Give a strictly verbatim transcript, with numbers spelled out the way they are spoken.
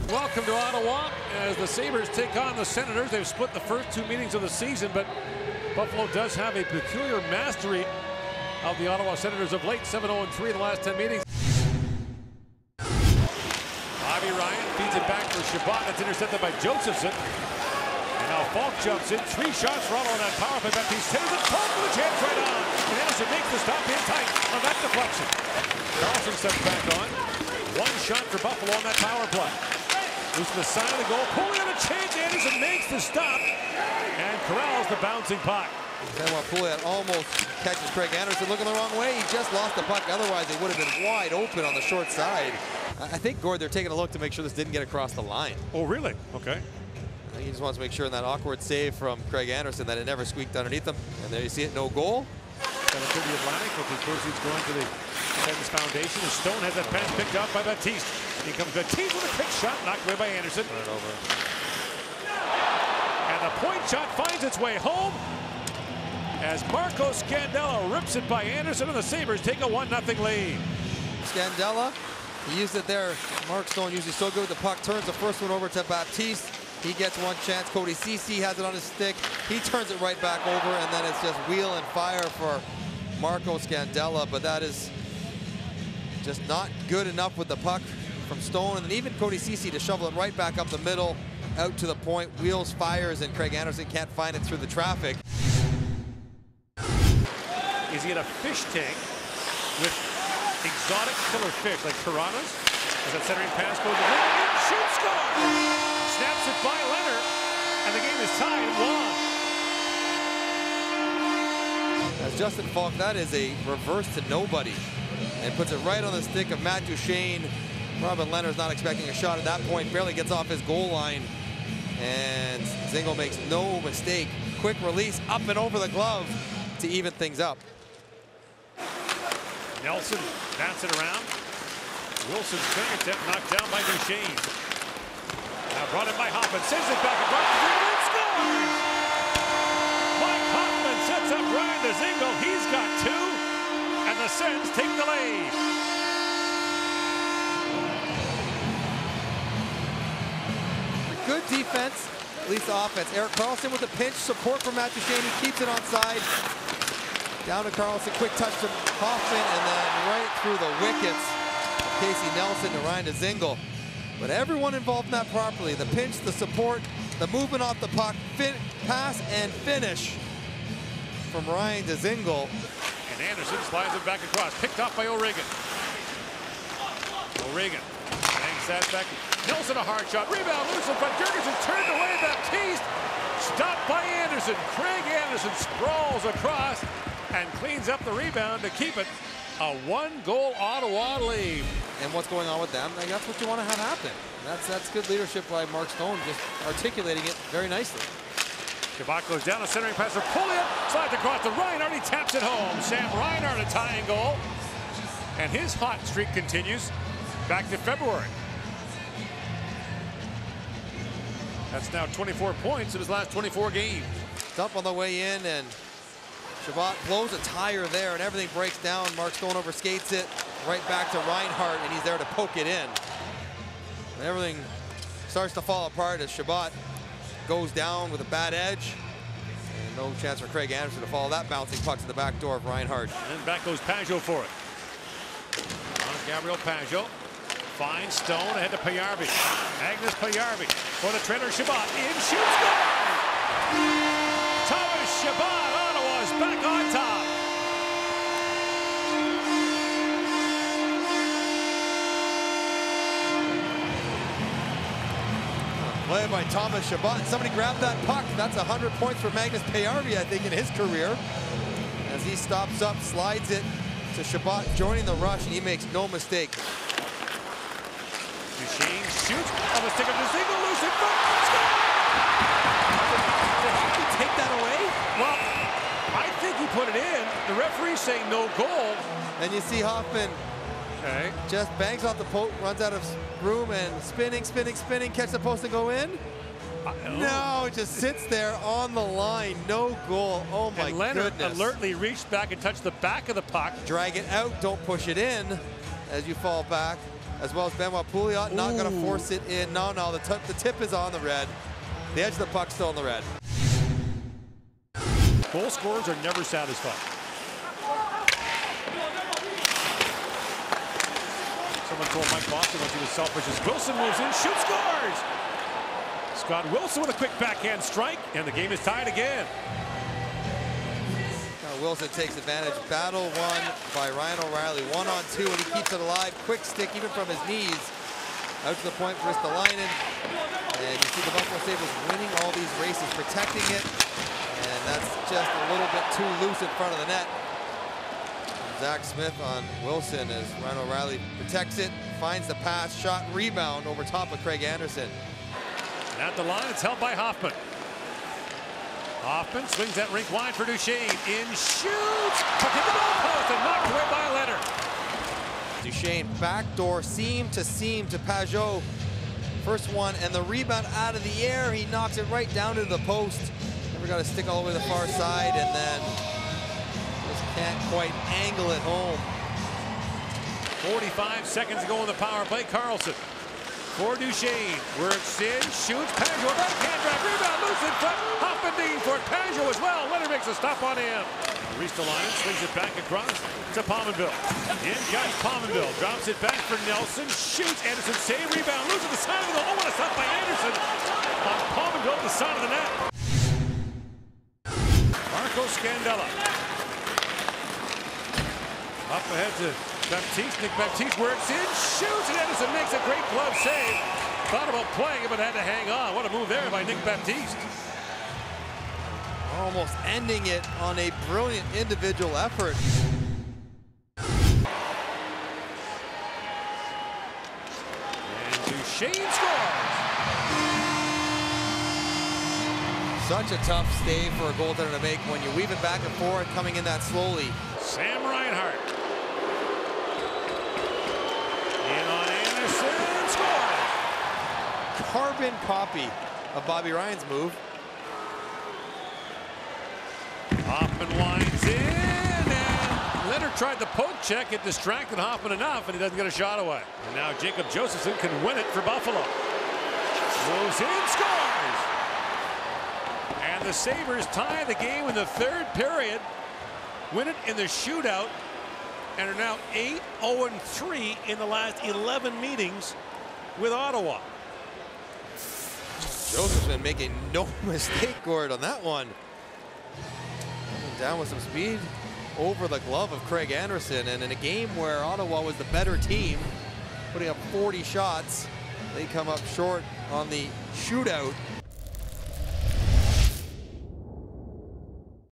Welcome to Ottawa as the Sabres take on the Senators. They've split the first two meetings of the season, but Buffalo does have a peculiar mastery of the Ottawa Senators of late. seven oh three in the last ten meetings. Bobby Ryan feeds it back for Chabot. That's intercepted by Josephson. And now Falk jumps in. Three shots for Ottawa on that power play. Baptiste takes it. Falk with a chance right on. And Anderson makes the stop in tight on that deflection. Carlson steps back on. One shot for Buffalo on that power play. Moves to the side of the goal. Pulling on a change. Anderson makes the stop. And corrals the bouncing puck. Benoit Pouliot almost catches Craig Anderson looking the wrong way. He just lost the puck. Otherwise, it would have been wide open on the short side. I think, Gord, they're taking a look to make sure this didn't get across the line. Oh, really? Okay. I think he just wants to make sure in that awkward save from Craig Anderson that it never squeaked underneath him. And there you see it, no goal. Coming to the Atlantic, with the proceeds going to the Titans Foundation. And Stone has that pass picked up by Baptiste. Here comes Baptiste with a quick shot, knocked away by Anderson. Turn it over. And the point shot finds its way home as Marco Scandella rips it by Anderson, and the Sabres take a one nothing lead. Scandella, he used it there. Mark Stone usually so good with the puck. Turns the first one over to Baptiste. He gets one chance. Cody Ceci has it on his stick. He turns it right back over, and then it's just wheel and fire for Marco Scandella. But that is just not good enough with the puck from Stone. And then even Cody Ceci to shovel it right back up the middle, out to the point. Wheels, fires, and Craig Anderson can't find it through the traffic. Is he in a fish tank with exotic killer fish like piranhas? As that centering pass goes in, shoots, score! Snaps it by Leonard, and the game is tied one. As Justin Falk, that is a reverse to nobody, and puts it right on the stick of Matt Duchene. Robin Leonard's not expecting a shot at that point, barely gets off his goal line, and Dzingel makes no mistake. Quick release up and over the glove to even things up. Nelson bats it around. Wilson's fingertip knocked down by Duchene. Now brought in by Hoffman, sends it back across the field and scores! Mike Hoffman sets up Ryan Dzingel. He's got two, and the Sens take the lead. Good defense, at least offense. Erik Karlsson with the pinch, support from Matt Duchene. He keeps it onside. Down to Karlsson, quick touch to Hoffman, and then right through the wickets. Casey Nelson to Ryan Dzingel. But everyone involved in that properly. The pinch, the support, the movement off the puck, fin pass and finish from Ryan Dzingel. And Anderson slides it back across, picked off by O'Regan. O'Regan bangs that back. Nelson a hard shot, rebound loose in front. Jurgensen turned away, Baptiste stopped by Anderson. Craig Anderson sprawls across and cleans up the rebound to keep it a one-goal Ottawa lead. And what's going on with them? Like, that's what you want to have happen. That's that's good leadership by Mark Stone, just articulating it very nicely. Chabot goes down, a centering pass for Pouliot, slides across to Reinhart, he taps it home. Sam Reinhart a tying goal, and his hot streak continues back to February. That's now twenty-four points in his last twenty-four games. Dump on the way in, and Chabot blows a tire there, and everything breaks down. Mark Stone overskates it right back to Reinhart, and he's there to poke it in. And everything starts to fall apart as Chabot goes down with a bad edge. And no chance for Craig Anderson to follow that bouncing puck to the back door of Reinhart. And back goes Pajot for it. On Gabriel Pajot. Finds Stone ahead to Payarvi. Agnes Payarvi for the trailer Chabot. In, shoots, goal! Thomas Chabot, Ottawa's back on top. Play by Thomas Chabot. Somebody grabbed that puck. That's one hundred points for Magnus Payarvi, I think, in his career. As he stops up, slides it to Chabot, joining the rush, and he makes no mistake. Duchene shoots on the stick of Dzingel, loose in front. Score! Did Hockey take that away? Well, I think he put it in. The referee's saying no goal. And you see Hoffman okay. just bangs off the post, runs out of room, and spinning, spinning, spinning, catch the post and go in. Uh, No, it just sits there on the line. No goal. Oh my and Leonard goodness. alertly reached back and touched the back of the puck. Drag it out, don't push it in as you fall back. as well as Benoit Pouliot. Not going to force it in. No, no, the, the tip is on the red. The edge of the puck's still in the red. Goal scorers are never satisfied. Someone told Mike Boston once he was selfish as Wilson moves in, shoots, scores! Scott Wilson with a quick backhand strike, and the game is tied again. Now Wilson takes advantage. Battle won by Ryan O'Reilly. One on two, and he keeps it alive. Quick stick, even from his knees. Out to the point for Ristolainen. And you see the Buffalo Sabres winning all these races, protecting it. And that's just a little bit too loose in front of the net. Zach Smith on Wilson as Ryan O'Reilly protects it, finds the pass, shot, rebound over top of Craig Anderson. And at the line, it's held by Hoffman. Hoffman swings that rink wide for Duchesne. In shoots, puck hit the goal post and knocked away by Leonard. Duchesne backdoor seam to seam to Pajot. First one, and the rebound out of the air. He knocks it right down to the post. Never got to stick all the way to the far side, and then just can't quite angle it home. forty-five seconds to go in the power play. Carlson for Duchesne. Works in, shoots. Pajot, backhand drive, rebound, loose in front. Hoffman digging for it. Pajot as well. Leonard makes a stop on him. Ristolainen swings it back across to Pominville. In comes Pominville. Drops it back for Nelson. Shoots. Anderson save. Rebound. Loses the side of the goal. Oh, what a stop by Anderson on Pominville at the side of the net. Marco Scandella. Up ahead to Baptiste. Nick Baptiste works in. Shoots. And Anderson makes a great glove save. Thought about playing it, but had to hang on. What a move there by Nick Baptiste. Almost ending it on a brilliant individual effort. And Duchesne scores. Such a tough stave for a goaltender to make when you weave it back and forth, coming in that slowly. Sam Reinhart. In on Anderson, scores. Carbon copy of Bobby Ryan's move. Hoffman winds in, and Leonard tried the poke check. It distracted Hoffman enough, and he doesn't get a shot away. And now Jacob Josephson can win it for Buffalo. Moves in, scores! And the Sabres tie the game in the third period, win it in the shootout, and are now eight oh three in the last eleven meetings with Ottawa. Josephson making no mistake, Gord, on that one. Down with some speed over the glove of Craig Anderson, and in a game where Ottawa was the better team, putting up forty shots, they come up short on the shootout